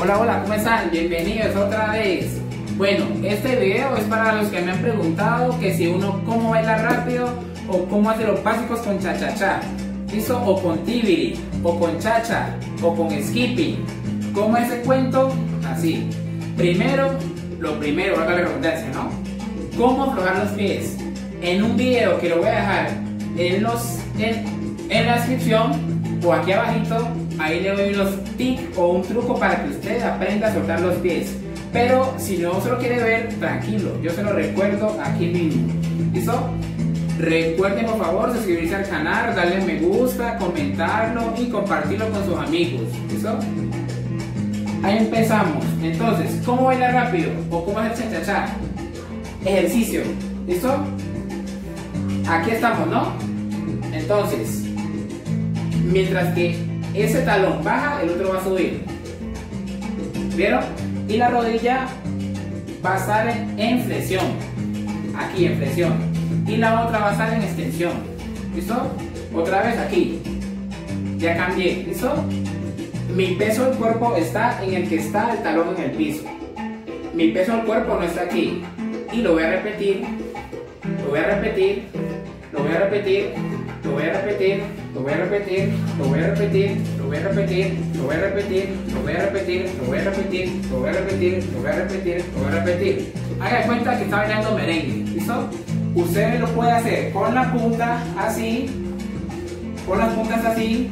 Hola, hola, ¿cómo están? Bienvenidos otra vez. Bueno, este video es para los que me han preguntado que si uno cómo baila rápido o cómo hace los básicos con cha-cha-cha. ¿Listo? O con tibiri, o con cha-cha, o con skipping. ¿Cómo es el cuento? Así. Lo primero, valga la redundancia, ¿no? ¿Cómo aflojar los pies? En un video que lo voy a dejar en la descripción o aquí abajito, ahí le doy unos tips o un truco para que usted aprenda a soltar los pies. Pero si no se lo quiere ver, tranquilo, yo se lo recuerdo aquí mismo. ¿Listo? Recuerden por favor suscribirse al canal, darle me gusta, comentarlo y compartirlo con sus amigos. ¿Listo? Ahí empezamos. Entonces, ¿cómo bailar rápido? ¿O cómo hacer cha-cha-cha? Ejercicio. ¿Listo? Aquí estamos, ¿no? Entonces, mientras que ese talón baja, el otro va a subir. ¿Vieron? Y la rodilla va a estar en flexión. Aquí en flexión. Y la otra va a estar en extensión. ¿Listo? Otra vez aquí. Ya cambié. ¿Listo? Mi peso del cuerpo está en el que está el talón en el piso. Mi peso del cuerpo no está aquí. Y lo voy a repetir. Lo voy a repetir. Lo voy a repetir. Lo voy a repetir. Lo voy a repetir. Lo voy a repetir. Lo voy a repetir. Lo voy a repetir. Lo voy a repetir. Lo voy a repetir. Lo voy a repetir. Lo voy a repetir. Lo voy a repetir. Haga de cuenta que está bailando merengue. ¿Listo? Usted lo puede hacer con la punta así. Con las puntas así.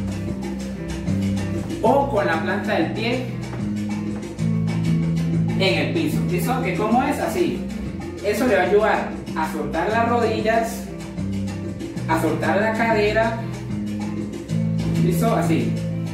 O con la planta del pie en el piso. ¿Listo? Que como es así. Eso le va a ayudar a soltar las rodillas, a soltar la cadera. ¿Listo? Así.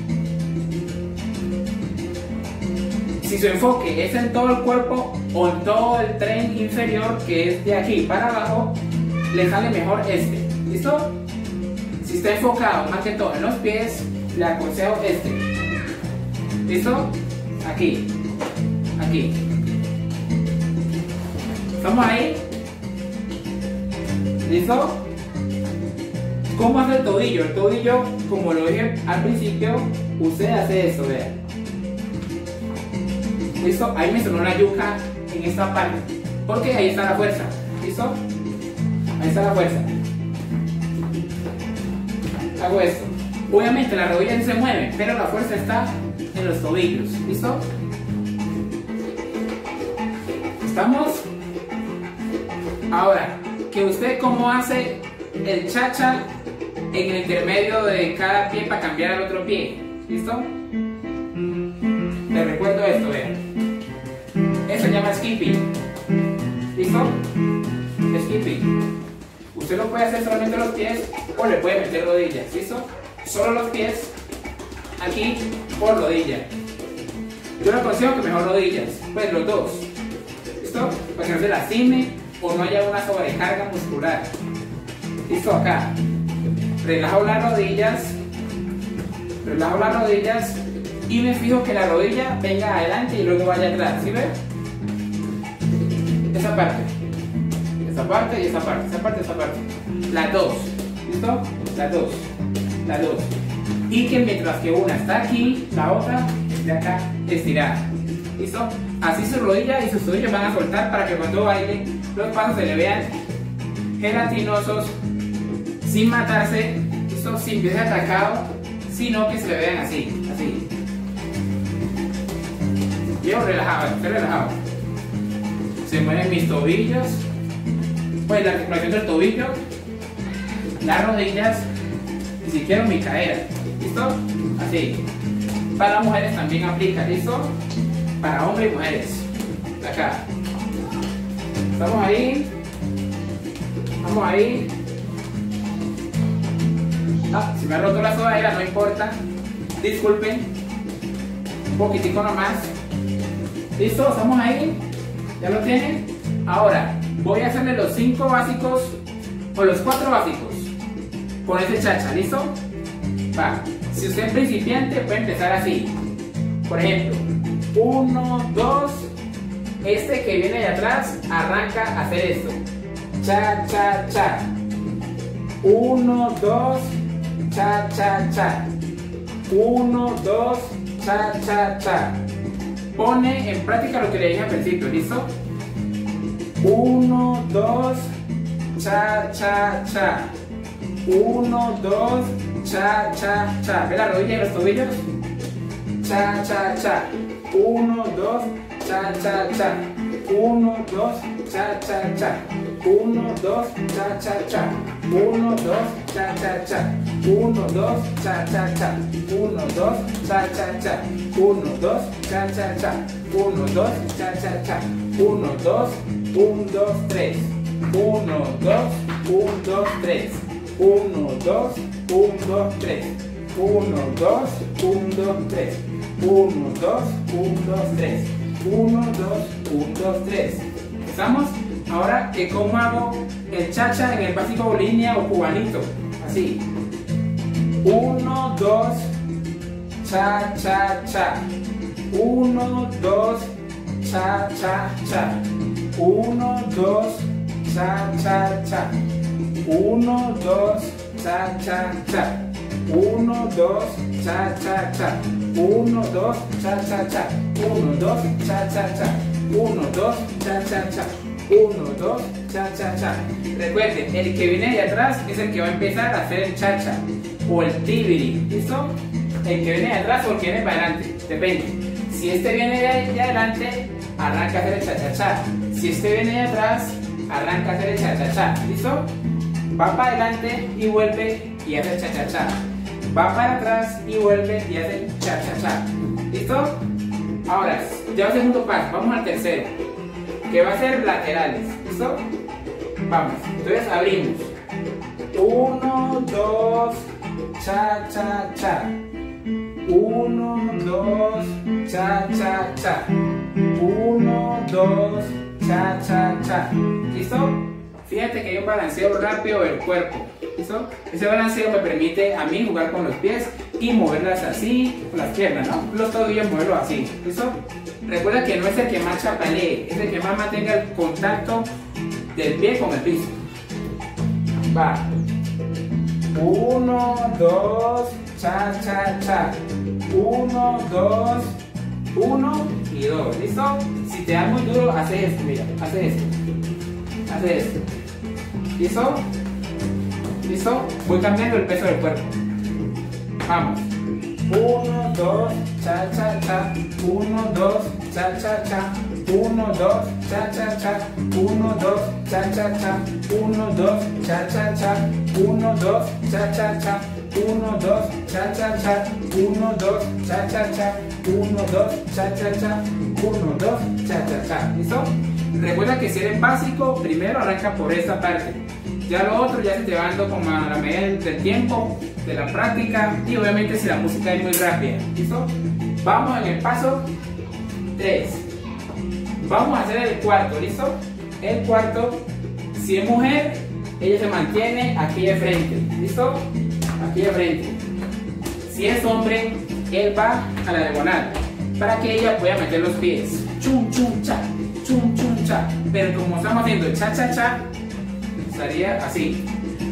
Si su enfoque es en todo el cuerpo o en todo el tren inferior, que es de aquí para abajo, le sale mejor este. ¿Listo? Si está enfocado más que todo en los pies, le aconsejo este. ¿Listo? Aquí. Aquí. ¿Estamos ahí? ¿Listo? ¿Cómo hace el tobillo? El tobillo, como lo dije al principio, usted hace esto, vean. ¿Listo? Ahí me sonó la yuca en esta parte. Porque ahí está la fuerza. ¿Listo? Ahí está la fuerza. Hago esto. Obviamente la rodilla no se mueve, pero la fuerza está en los tobillos. ¿Listo? ¿Estamos? Ahora, que usted cómo hace el cha-cha en el intermedio de cada pie para cambiar al otro pie. ¿Listo? Les recuerdo esto, vean. Eso se llama skipping. ¿Listo? Skipping. Usted lo puede hacer solamente los pies o le puede meter rodillas. ¿Listo? Solo los pies. Aquí por rodilla. Yo le aconsejo que mejor rodillas. Pues los dos. ¿Listo? Para que no se lastime o no haya una sobrecarga muscular. ¿Listo? Acá. Relajo las rodillas. Relajo las rodillas. Y me fijo que la rodilla venga adelante y luego vaya atrás. ¿Sí ven? Esa parte. Esa parte y esa parte. Esa parte y esa parte. Las dos. ¿Listo? Las dos. Las dos. Y que mientras que una está aquí, la otra de acá estirada. ¿Listo? Así su rodilla y sus tobillos van a soltar para que cuando baile los pasos se le vean gelatinosos, sin matarse, ¿listo? Sin pies atacado, sino que se le vean así, así. Yo relajado, estoy relajado. Se mueven mis tobillos, pues la articulación del tobillo, las rodillas y si quiero mi cadera. ¿Listo? Así. Para mujeres también aplica, ¿listo? Para hombres y mujeres. Acá. Estamos ahí. Vamos ahí. Ah, si me ha roto la sudadera, no importa. Disculpen. Un poquitico nomás. ¿Listo? ¿Estamos ahí? ¿Ya lo tienen? Ahora, voy a hacerle los 5 básicos o los 4 básicos con ese cha-cha. ¿Listo? Va. Si usted es principiante, puede empezar así. Por ejemplo, 1, 2. Este que viene de atrás arranca a hacer esto. Cha, cha, cha. 1, 2. Cha, cha, cha. 1, 2. Cha, cha, cha. pone en práctica lo que le dije al principio, ¿listo? 1, 2, cha, cha, cha. 1, 2, cha, cha, cha. ¿Ve la rodilla y los tobillos? Cha, cha, cha. 1, 2, cha, cha, cha. 1, 2, cha, cha, cha. 1, 2, cha, cha, cha. 1, 2, cha, cha, cha. 1, 2, cha, cha, cha. 1, 2, cha, cha, cha. 1, 2, cha, cha, cha. 1, 2, cha, cha, cha. 1, 2, 1, 2, 3. 1, 2, 1, 2, 3. 1, 2, 1, 2, 3. 1, 2, 1, 2, 3. 1, 2, 1, 2, 3. 1, 2, 1, 2, 3. ¿Estamos? Ahora, ¿cómo hago el cha-cha en el básico línea o cubanito? Así. 1, 2, cha, cha, cha. 1, 2, cha, cha, cha. 1, 2, cha, cha, cha. 1, 2, cha, cha, cha. 1, 2, cha, cha, cha. 1, 2, cha, cha, cha. 1, 2, cha, cha, cha. 1, 2, cha, cha, cha. 1, 2, cha, cha, cha. Recuerden, el que viene de atrás es el que va a empezar a hacer el cha-cha o el tibiri, ¿listo? El que viene de atrás o el que viene para adelante, depende. Si este viene de adelante, arranca a hacer el cha-cha-cha. Si este viene de atrás, arranca a hacer el cha-cha-cha, ¿listo? Va para adelante y vuelve y hace el cha-cha-cha. Va para atrás y vuelve y hace el cha-cha-cha. ¿Listo? Ahora, ya el segundo paso, vamos al tercero, que va a ser laterales. ¿Listo? Vamos, entonces abrimos. 1, 2, cha, cha, cha. 1, 2, cha, cha, cha. 1, 2, cha, cha, cha. ¿Listo? Fíjate que hay un balanceo rápido del cuerpo. ¿Listo? Ese balanceo me permite a mí jugar con los pies y moverlas así, con las piernas, ¿no? Los tobillos moverlos así. ¿Listo? Recuerda que no es el que más chapalee, es el que más mantenga el contacto del pie con el piso. Va. 1, 2, cha, cha, cha. 1, 2, 1 y 2. ¿Listo? Si te da muy duro, haces esto, mira, haces esto. Haces esto. ¿Listo? ¿Listo? Voy cambiando el peso del cuerpo. Vamos. 1, 2, cha, cha, cha. 1, 2, cha, cha, cha. 1, 2, cha, cha, cha. 1, 2, cha, cha, cha. 1, 2, cha, cha, cha. 1, 2, cha, cha, cha. 1, 2, cha, cha, cha. 1, 2, cha, cha, cha. 1, 2, cha, cha, cha. 1, 2, cha, cha, cha. ¿Listo? Recuerda que si eres básico, primero arranca por esta parte. Ya lo otro ya se te va dando como a la medida del tiempo, de la práctica y obviamente si la música es muy rápida. ¿Listo? Vamos en el paso 3. Vamos a hacer el cuarto, ¿listo? El cuarto, si es mujer, ella se mantiene aquí de frente, ¿listo? Aquí de frente. Si es hombre, él va a la diagonal para que ella pueda meter los pies. Chum, chum, cha, chum, chum, cha. Pero como estamos haciendo el cha, cha, cha, estaría así.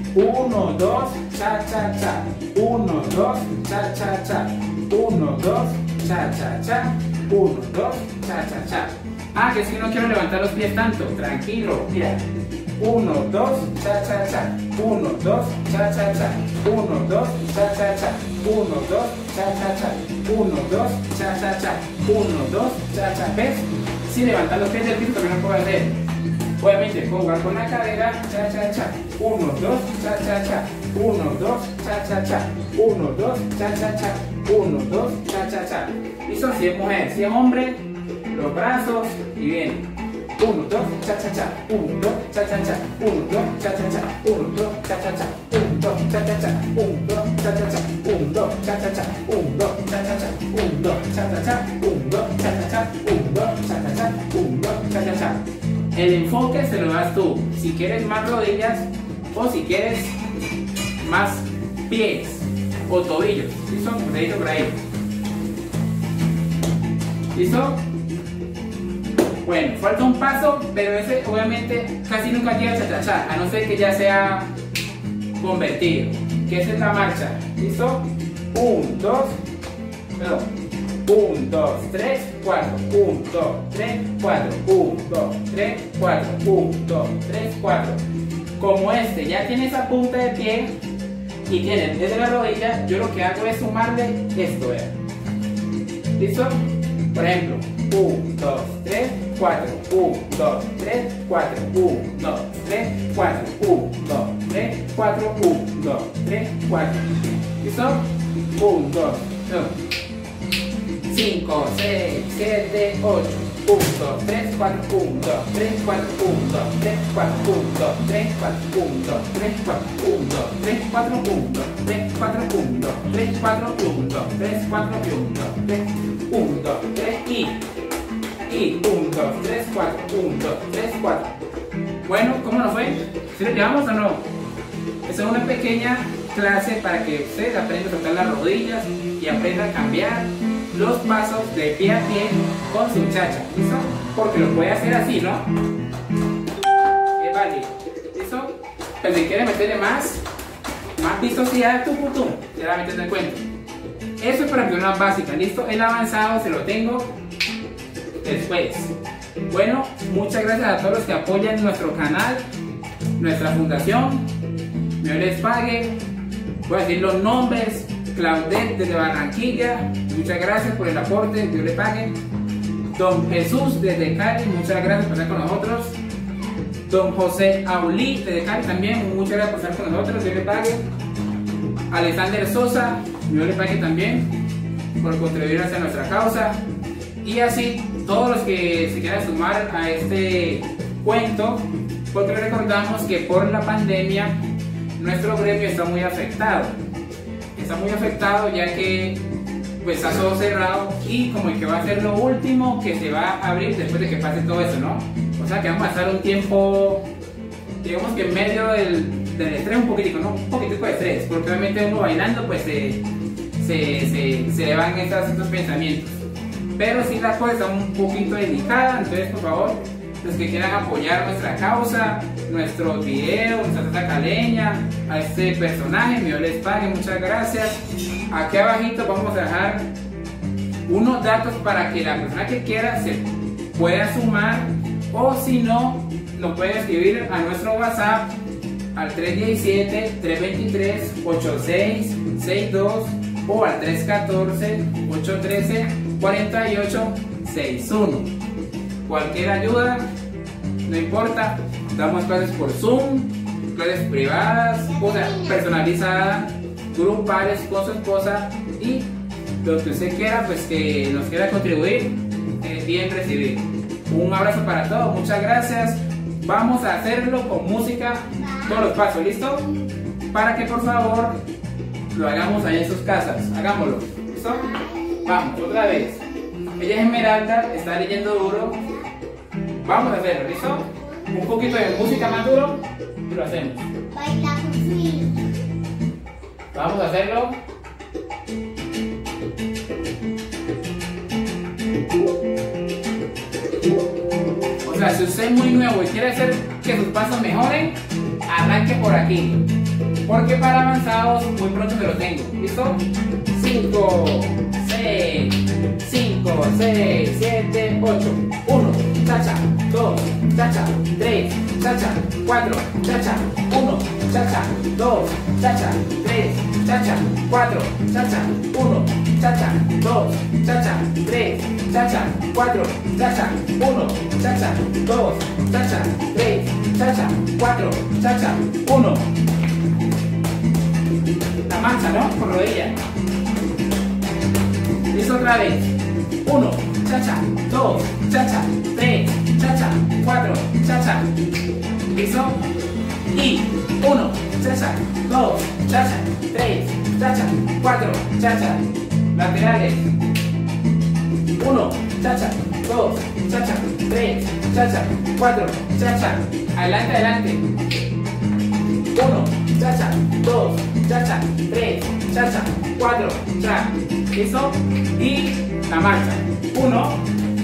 1, 2, cha, cha, cha. 1, 2, cha, cha, cha. 1, 2, cha, cha, cha. 1, 2, cha, cha, cha. Ah, que si no quiero levantar los pies tanto, tranquilo, mira. 1, 2, cha, cha, cha. 1, 2, cha, cha, cha. 1, 2, cha, cha, cha. 1, 2, cha, cha, cha. 1, 2, cha, cha, cha. 1, 2, cha, cha. ¿Ves? Si levantar los pies del piso también lo puedo hacer. Obviamente puedo jugar con la cadera, cha, cha, cha. 1, 2, cha, cha, cha. 1, 2, cha, cha, cha. 1, 2, cha, cha, cha. 1, 2, cha, cha, cha. ¿Listo? Si es mujer, si es hombre, los brazos y bien. 1, 2, cha, cha, cha. 1, 2, cha, cha, cha. 1, 2, cha, cha, cha. 1, 2, cha, cha, cha. 1, 2, cha, cha, cha. 1, 2, cha, cha, cha. 1, 2, cha, cha, cha. 1, 2, cha, cha, cha. 1, 2, cha, cha, cha. 1, 2, cha, cha, cha. 1, 2, cha, cha, cha. 1, 2, cha, cha, cha. El enfoque se lo das tú. Si quieres más rodillas o si quieres más pies o tobillos. ¿Listo? Dedito por ahí. ¿Listo? Bueno, falta un paso, pero ese obviamente casi nunca llega a cha-cha-cha, a no ser que ya sea convertido, que esa es la marcha. ¿Listo? 1, 2, perdón. 1, 2, 3, 4. 1, 2, 3, 4. 1, 2, 3, 4. 1, 2, 3, 4. Como este ya tiene esa punta de pie y tiene desde la rodilla, yo lo que hago es sumarle esto, ¿vean? ¿Listo? Por ejemplo, 1, 2, 3, 4. 1, 2, 3, 4. 1, 2, 3, 4. 1, 2, 3, 4. 1, 2, 3, 4. ¿Listo? 1, 2, 5, 6, 7, 8. 1, 2, 3, 4. 1, 2, 3, 4. 1, 2, 3, 4. 1, 2, 3, 4. 1, 2, 3, 4. 1, 2, 3, 4. 1, 2, 3, 4. 1, 2, 3, 4. 1, 2, 3, 4. 1, 2, 3, 1, 2, 3 y 1, 2, 3, 4. 1, 2, 3, 4. Bueno, ¿cómo nos fue? ¿Sí lo llevamos o no? Esa es una pequeña clase para que ustedes aprendan a soltar las rodillas y aprendan a cambiar los pasos de pie a pie con su chacha, ¿listo? Porque lo puede hacer así, ¿no? Es válido, ¿listo? Pero si quiere meterle más vistosidad, ya la metes en cuenta. Eso es para personas básicas, ¿listo? El avanzado se lo tengo después. Bueno, muchas gracias a todos los que apoyan nuestro canal, nuestra fundación. Dios les pague. Voy a decir los nombres: Claudette desde Barranquilla, muchas gracias por el aporte, Dios le pague. Don Jesús desde Cali, muchas gracias por estar con nosotros. Don José Aulí desde Cali también, muchas gracias por estar con nosotros, Dios le pague. Alexander Sosa, Dios le pague también por contribuir hacia nuestra causa. Y así todos los que se quieran sumar a este cuento, porque recordamos que por la pandemia nuestro gremio está muy afectado. Está muy afectado ya que pues está todo cerrado y como que va a ser lo último que se va a abrir después de que pase todo eso, ¿no? O sea que vamos a estar un tiempo, digamos que en medio del estrés un poquitico, ¿no? Un poquitico de estrés, porque obviamente uno bailando pues se le van estos pensamientos. Pero si la cosa está un poquito delicada, entonces por favor, los que quieran apoyar nuestra causa, nuestros videos, nuestra salsa caleña, a este personaje, Dios les pague, muchas gracias. Aquí abajito vamos a dejar unos datos para que la persona que quiera se pueda sumar, o si no, nos puede escribir a nuestro WhatsApp al 317-323-8662 o al 314-813-4861. Cualquier ayuda, no importa, damos clases por Zoom, clases privadas, o sea, personalizadas, grupales con su esposa, y lo que usted quiera, pues que nos quiera contribuir, bien recibido. Un abrazo para todos, muchas gracias. Vamos a hacerlo con música, todos los pasos, ¿listo? Para que por favor lo hagamos allá en sus casas, hagámoslo, ¿listo? Vamos, otra vez. Ella es Esmeralda, está leyendo duro. Vamos a hacerlo, ¿listo? Un poquito de música más duro y lo hacemos. Vamos a hacerlo. O sea, si usted es muy nuevo y quiere hacer que sus pasos mejoren, arranque por aquí. Porque para avanzados muy pronto se lo tengo. ¿Listo? 5, 6, 5, 6, 7, 8. 1, chacha, 2, chacha, 3, chacha, 4, chacha, 1, chacha, 2, chacha, 3, chacha, 4, chacha, 1, chacha, 2, chacha, 3, chacha, 4, chacha, 1, chacha, 2, chacha, 3, chacha, 4, chacha, 1. La marcha, ¿no? Por rodilla. Listo, otra vez. 1, chacha, 2, chacha, 3, chacha, 4, chacha. ¿Listo? Y 1, chacha, 2, chacha, 3, chacha, 4, chacha. Laterales. 1, chacha, 2, chacha, 3, chacha, 4, chacha. Adelante, adelante. 1, chacha, 2, chacha, 3, chacha, 4, chacha. ¿Listo? Y la marcha. 1,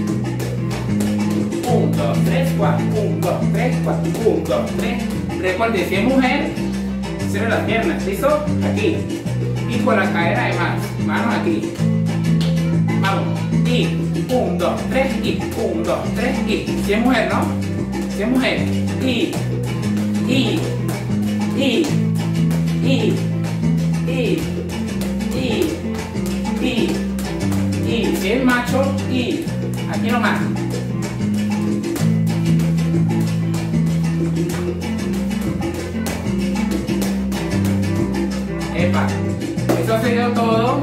2, 3, 4, 1, 2, 3, 4, 1, 2, 3. Recuerde, si es mujer, cierre las piernas, ¿listo? Aquí. Y con la cadera de manos aquí. Vamos. 1, 2, 3 y 1, 2, 3 y. Si es mujer, ¿no? Si es mujer. Y. Si es macho, y. Aquí nomás. Epa. Eso ha sido todo.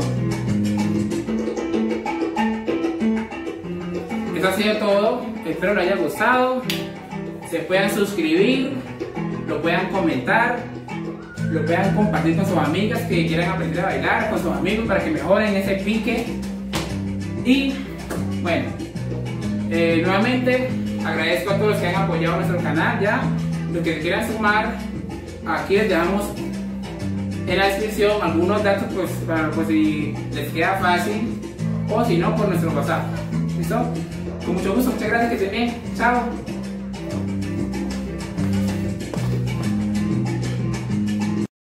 Eso ha sido todo. Espero les haya gustado. Se puedan suscribir, lo puedan comentar, lo puedan compartir con sus amigas que quieran aprender a bailar, con sus amigos para que mejoren ese pique. Y bueno, nuevamente agradezco a todos los que han apoyado nuestro canal. Ya los que quieran sumar, aquí les dejamos en la descripción algunos datos, pues para pues, si les queda fácil, o si no, por nuestro WhatsApp. ¿Listo? Con mucho gusto, muchas gracias, que estén bien. Chao.